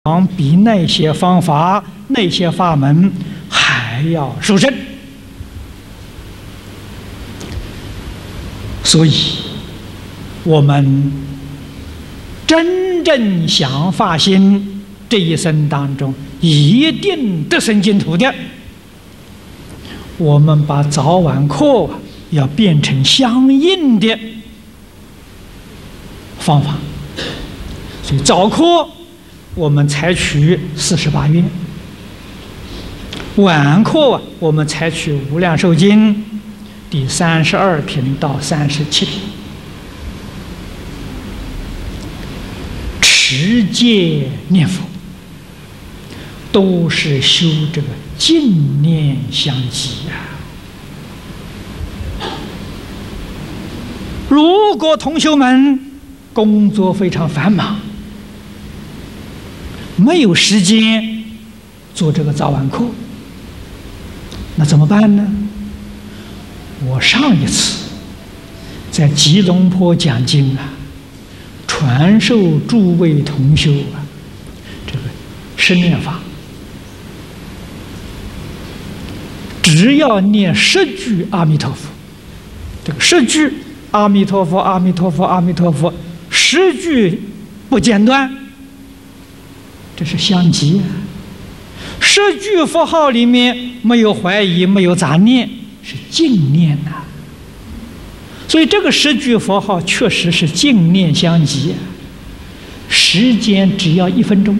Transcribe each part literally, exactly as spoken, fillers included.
比那些方法、那些法门还要殊胜。所以，我们真正想发心，这一生当中一定得生净土的。我们把早晚课要变成相应的方法，所以早课我们采取四十八愿，晚课我们采取无量寿经第三十二品到三十七品，持戒念佛都是修这个净念相继呀。如果同学们工作非常繁忙，没有时间做这个早晚课，那怎么办呢？我上一次在吉隆坡讲经啊，传授诸位同修啊，这个十念法，只要念十句阿弥陀佛，这个十句阿弥陀佛，阿弥陀佛，阿弥陀佛，十句不间断，这是相继啊。十句佛号里面没有怀疑，没有杂念，是净念呐、啊。所以这个十句佛号确实是净念相继、啊，时间只要一分钟，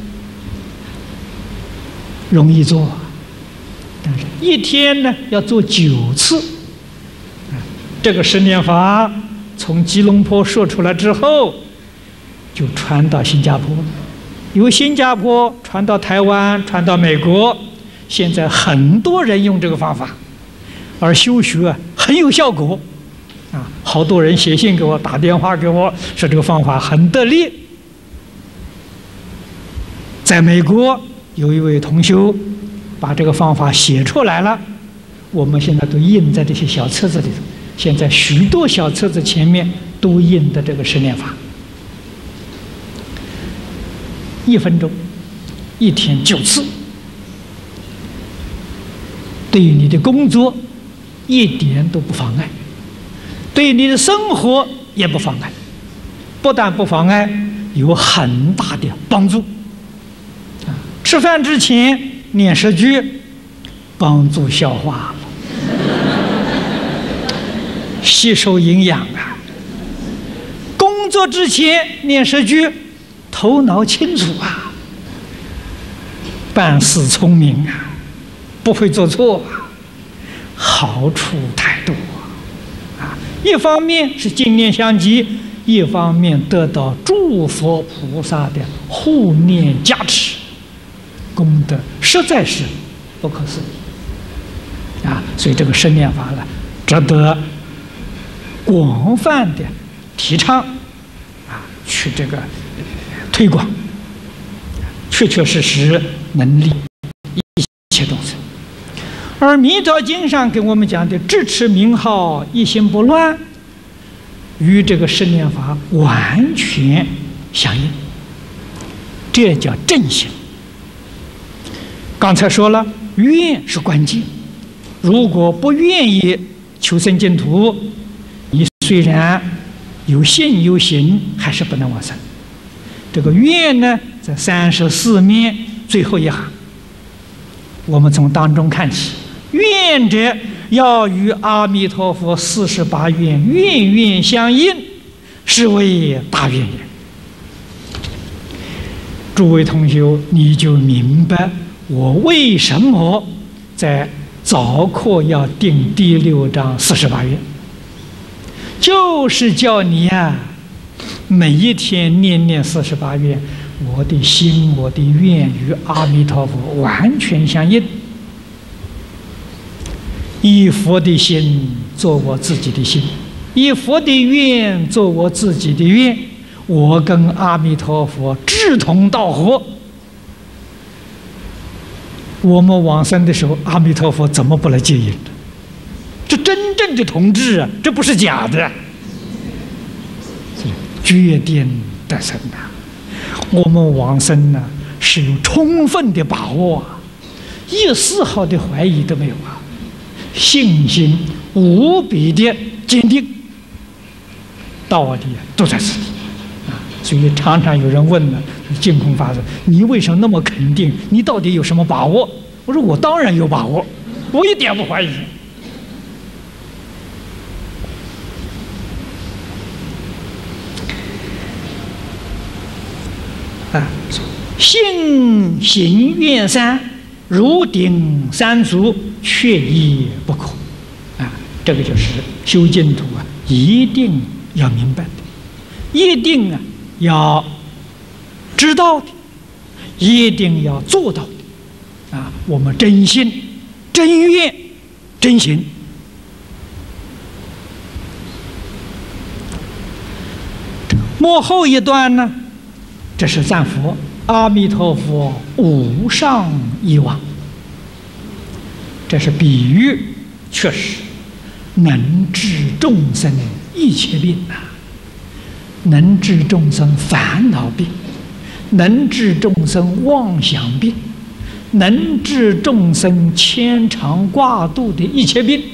容易做，但是一天呢要做九次。这个十念法从吉隆坡说出来之后，就传到新加坡了。由新加坡传到台湾，传到美国，现在很多人用这个方法，而修学很有效果，啊，好多人写信给我，打电话给我，说这个方法很得力。在美国有一位同修把这个方法写出来了，我们现在都印在这些小册子里头。现在许多小册子前面都印的这个十念法。一分钟，一天九次，对于你的工作一点都不妨碍，对你的生活也不妨碍，不但不妨碍，有很大的帮助。啊，吃饭之前念十句，帮助消化了，吸收营养啊。工作之前念十句，头脑清楚啊，办事聪明啊，不会做错啊，好处太多啊！一方面是净念相继，一方面得到诸佛菩萨的护念加持，功德实在是不可思议啊！所以这个十念法呢，值得广泛的提倡啊，去这个推广，确确实实能利一切众生。而《弥陀经》上给我们讲的智持名号，一心不乱，与这个十念法完全相应，这叫正行。刚才说了，愿是关键，如果不愿意求生净土，你虽然有信有行，还是不能往生。这个愿呢，在三十四面最后一行，我们从当中看起，愿者要与阿弥陀佛四十八愿愿愿相应，是为大愿也。诸位同学，你就明白我为什么在早课要定第六章四十八愿，就是叫你啊，每一天念念四十八愿，我的心我的愿与阿弥陀佛完全相应，以佛的心做我自己的心，以佛的愿做我自己的愿，我跟阿弥陀佛志同道合。我们往生的时候，阿弥陀佛怎么不来接引呢？这真正的同志啊，这不是假的，决定得生啊！我们往生呢、啊， 是有充分的把握啊，一丝毫的怀疑都没有啊，信心无比的坚定，道理都在此地啊。所以常常有人问呢，净空法师，你为什么那么肯定？你到底有什么把握？我说我当然有把握，我一点不怀疑。啊，信行愿三，如顶三足，确亦不可。啊，这个就是修净土啊，一定要明白的，一定啊要知道的，一定要做到的。啊，我们真心、真愿、真行。末后一段呢，这是赞佛阿弥陀佛无上以往，这是比喻，确实能治众生一切病啊，能治众生烦恼病，能治众生妄想病，能治众生牵肠挂肚的一切病，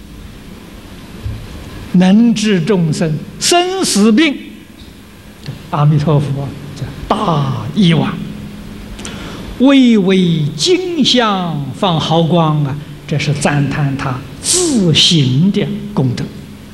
能治众生生死病。阿弥陀佛大以往，微微金香放毫光啊，这是赞叹他自行的功德。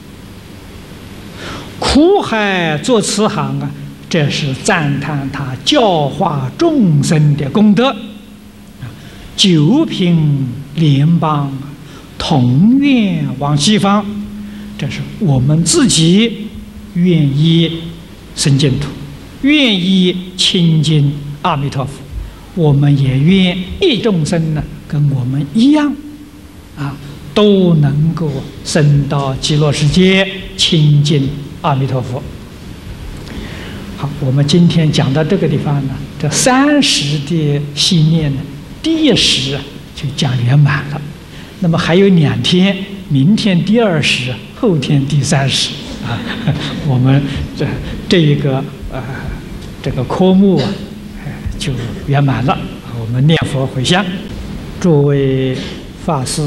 苦海作慈航啊，这是赞叹他教化众生的功德。九品联邦同愿往西方，这是我们自己愿意生净土，愿意亲近阿弥陀佛，我们也愿一众生呢跟我们一样啊，都能够升到极乐世界，亲近阿弥陀佛。好，我们今天讲到这个地方呢，这三十的信念呢，第一十就讲圆满了。那么还有两天，明天第二十，后天第三十啊，我们这这一个呃这个科目啊，就圆满了。我们念佛回向，诸位法师、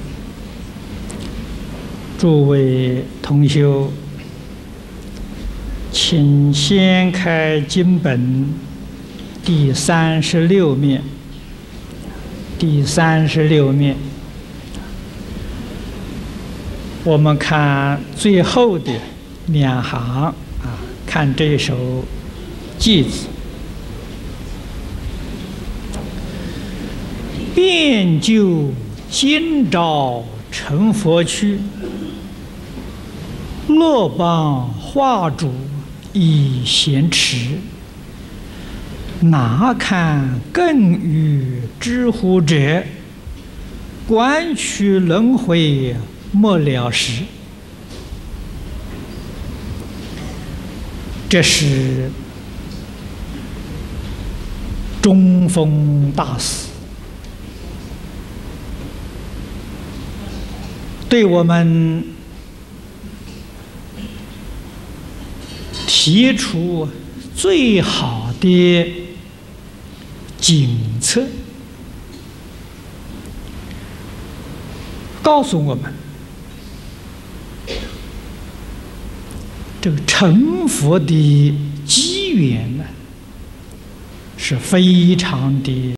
诸位同修，请先开经本第三十六面。第三十六面，我们看最后的两行啊，看这一首偈子：遍就今朝成佛趣，乐邦化主以咸持。哪堪更与知乎者，观取轮回莫了时。这是中峰大师对我们提出最好的警策，告诉我们，这个成佛的机缘呢，是非常的